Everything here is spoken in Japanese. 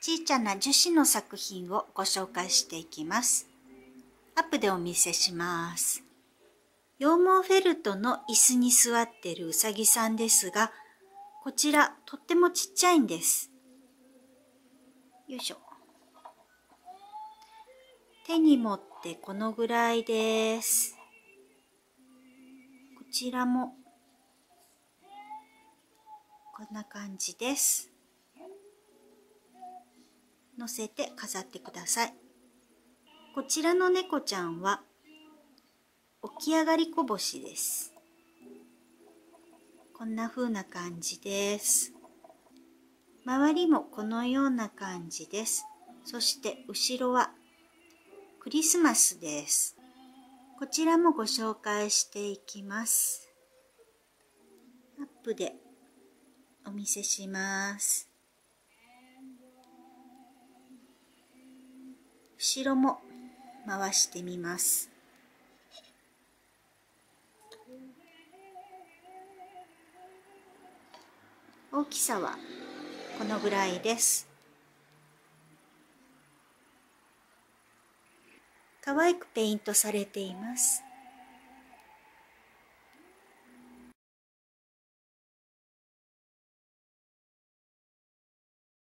小さな樹脂の作品をご紹介していきます。アップでお見せします。羊毛フェルトの椅子に座っているうさぎさんですが、こちらとってもちっちゃいんです。よいしょ。手に持ってこのぐらいです。こちらもこんな感じです。乗せて飾ってください。こちらの猫ちゃんは起き上がりこぼしです。こんな風な感じです。周りもこのような感じです。そして後ろはクリスマスです。こちらもご紹介していきます。アップでお見せします。後ろも回してみます。大きさはこのぐらいです。可愛くペイントされています。